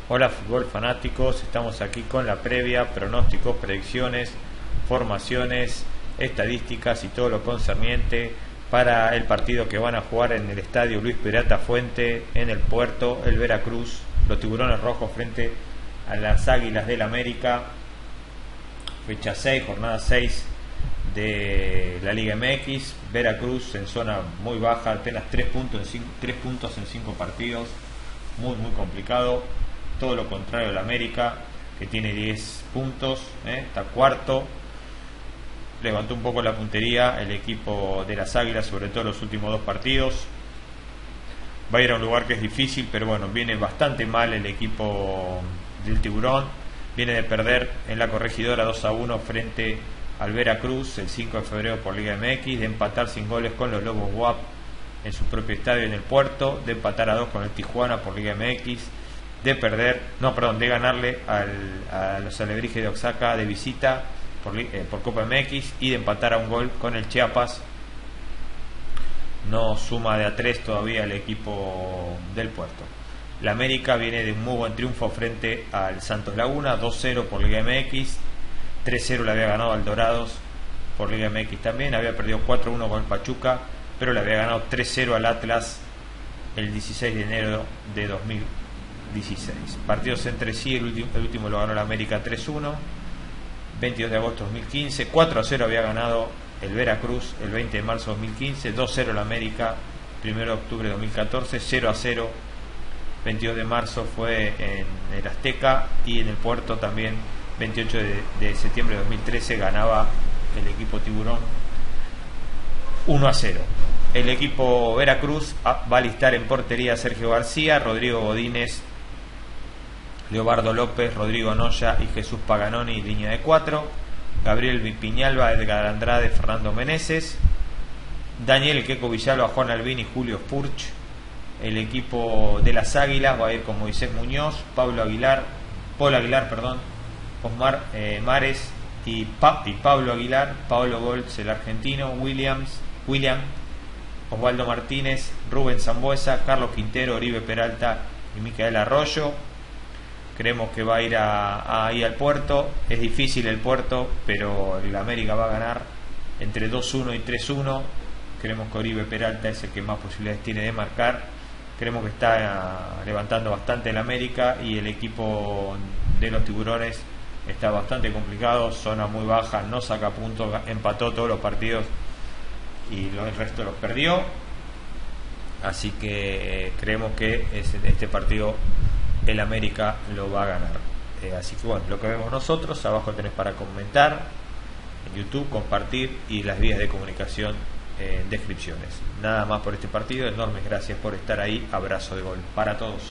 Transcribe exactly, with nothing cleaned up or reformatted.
Hola fútbol fanáticos, estamos aquí con la previa, pronósticos, predicciones, formaciones, estadísticas y todo lo concerniente para el partido que van a jugar en el estadio Luis Peralta Fuente, en el Puerto, el Veracruz, los Tiburones Rojos frente a las Águilas del América, fecha seis, jornada seis de la Liga M X. Veracruz en zona muy baja, apenas tres puntos en cinco, tres puntos en cinco partidos, muy muy complicado. Todo lo contrario del América, que tiene diez puntos, ¿eh? Está cuarto, levantó un poco la puntería el equipo de las Águilas, sobre todo los últimos dos partidos. Va a ir a un lugar que es difícil, pero bueno, viene bastante mal el equipo del Tiburón. Viene de perder en la Corregidora dos a uno frente al Veracruz el cinco de febrero por Liga M X, de empatar sin goles con los Lobos W A P en su propio estadio en el Puerto, de empatar a dos con el Tijuana por Liga M X, de perder, no, perdón, de ganarle al, a los Alebrijes de Oaxaca de visita por, eh, por Copa M X, y de empatar a un gol con el Chiapas. No suma de a tres todavía el equipo del Puerto. La América viene de un muy buen triunfo frente al Santos Laguna, dos cero por Liga M X, tres cero le había ganado al Dorados por Liga M X también, había perdido cuatro uno con el Pachuca, pero le había ganado tres cero al Atlas el dieciséis de enero de dos mil dieciséis. Partidos entre sí, el último, el último lo ganó la América tres uno, veintidós de agosto de dos mil quince, cuatro a cero había ganado el Veracruz el veinte de marzo de dos mil quince, dos cero la América primero de octubre de dos mil catorce, cero a cero veintidós de marzo fue en el Azteca, y en el Puerto también veintiocho de septiembre de dos mil trece ganaba el equipo Tiburón uno a cero. El equipo Veracruz va a listar en portería a Sergio García, Rodrigo Godínez, Leobardo López, Rodrigo Noya y Jesús Paganoni, línea de cuatro. Gabriel Piñalba, Edgar Andrade, Fernando Meneses, Daniel Queco Villalba, Juan Albín y Julio Furch. El equipo de las Águilas va a ir con Moisés Muñoz, Pablo Aguilar, Paul Aguilar, perdón, Osmar eh, Mares y, pa y Pablo Aguilar, Pablo Goltz, el argentino, Williams, William, Osvaldo Martínez, Rubén Zambuesa, Carlos Quintero, Oribe Peralta y Micael Arroyo. Creemos que va a ir a, a, ahí al Puerto. Es difícil el Puerto, pero el América va a ganar entre dos uno y tres uno. Creemos que Oribe Peralta es el que más posibilidades tiene de marcar. Creemos que está uh, levantando bastante el América, y el equipo de los Tiburones está bastante complicado, zona muy baja, no saca puntos, empató todos los partidos y el resto los perdió. Así que eh, creemos que este partido el América lo va a ganar. Eh, así que bueno, lo que vemos nosotros, abajo tenés para comentar en YouTube, compartir y las vías de comunicación en descripciones. Nada más por este partido, enormes gracias por estar ahí, abrazo de gol para todos.